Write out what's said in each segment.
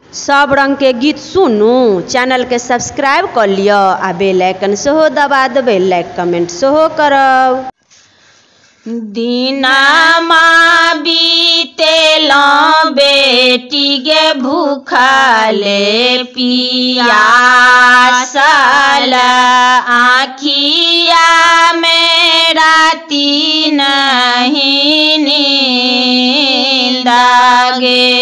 सब रंग के गीत सुनू, चैनल के सब्सक्राइब कर लियो आ बेल आइकन सेहो दबा देबै, लाइक कमेंट सेहो करब। दिनमा बीतेलो बेटी गे भूखले पियासल, आँखिया में राती नहीं नींद गे।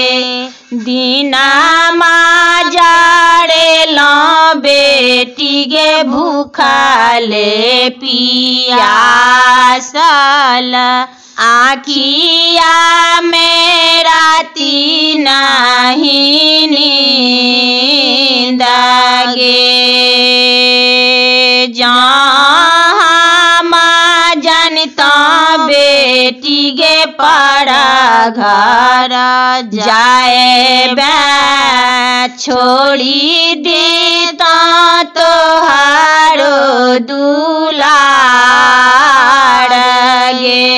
दिनमा जाड़ेलो बेटी गे भूखले पियासल, आँखिया में राती नहीं नींद गे। जहाँ माँ जनता बेटी गे पड़ा घर जाए बे, छोड़ी देता तोहारो दुलार गे।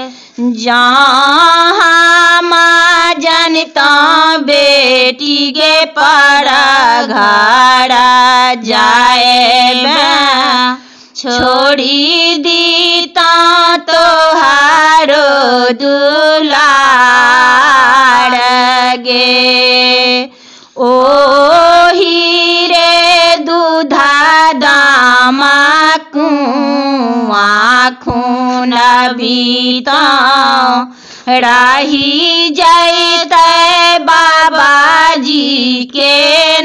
जहाँ माँ जनता बेटी गे पड़ा घर जाए बे, छोड़ी दीता तोहारो दुलार गे। ओ हीरे दूधा दामा कुआ खून बीता, राही जैते बाबाजी के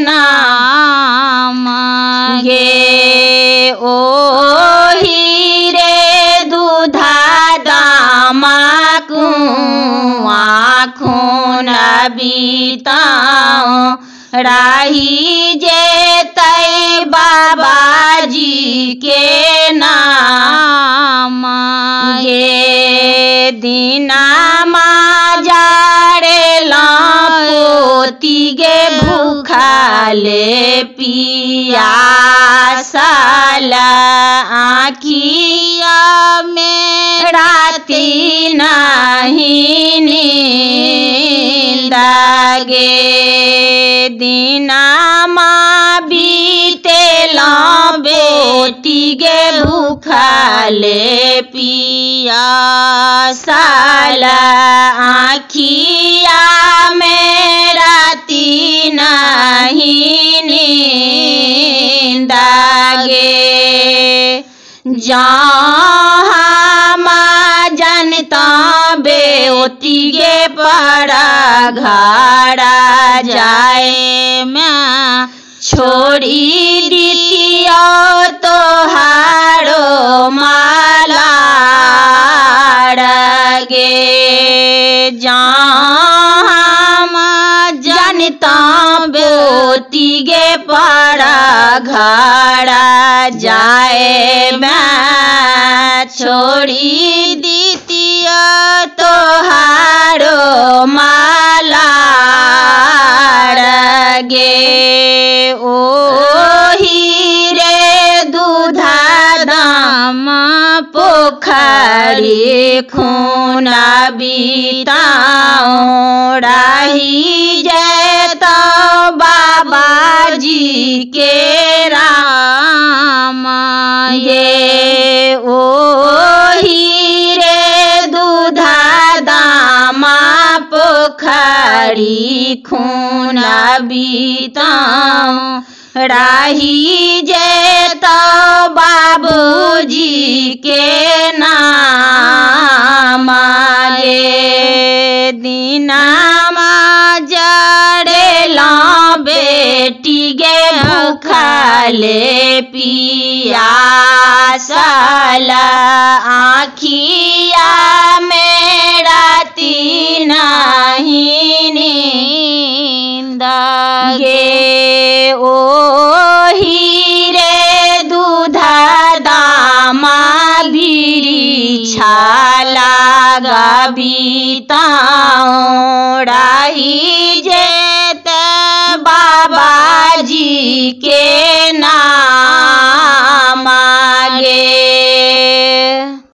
नाम गे। ओ हीरे दूधा दामा कुआ खून बीता, राही जेतै बाबाजी के नाम गे। दिनमा जाड़ेलो पोती गे भूखले पियासल, आँखिया में राती नहीं नींद गे। दिनमा बीतेलो बेटी गे भूखले पियासल, आँखिया में राती नहीं नींद गे। जहाँ माँ जनता बेटी गे पड़ा घर जाए मैं, छोड़ी दितियो तोहारो मालार गे। जहाँ माँ जनता बेटी गे पड़ा घर जाए मैं, छोड़ी दितियो तोहारो मालार गे। ओ हीरे दूधा दाम पोखरी खून बीताओ, राही जैतो बाबाजी के राम गे। ओ हीरे दूधा दामा पोखरी खून बीताओ, राही जेतो बाबूजी के नाम गे। दिनमा जाड़ेलो बेटी गे भूखले पियासल, आँखिया में राती नहीं नींद गे। ओ हीरे दूधा दामा बीड़ी छाला बीताओ, राही जेते बाबाजी के नाम गे।